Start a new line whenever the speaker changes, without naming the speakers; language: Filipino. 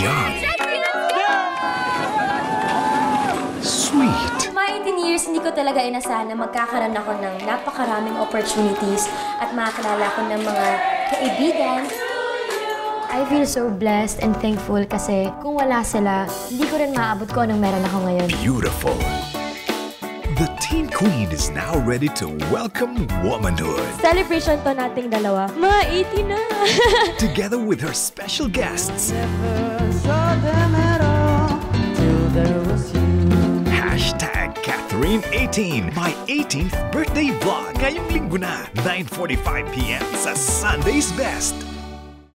young. Sweet.
My 18 years, hindi ko talaga inasahan na magkakaroon ako ng napakaraming opportunities at makakilala ko ng mga kaibigan. I feel so blessed and thankful kasi kung wala sila, hindi ko rin maabot ko anong meron ako ngayon.
Beautiful. The Teen Queen is now ready to welcome womanhood.
Celebration to nating dalawa. Ma-18 na!
Together with her special guests. Hashtag Catherine18, my 18th birthday vlog. Ngayong linggo na, 9:45 p.m. sa Sunday's Best.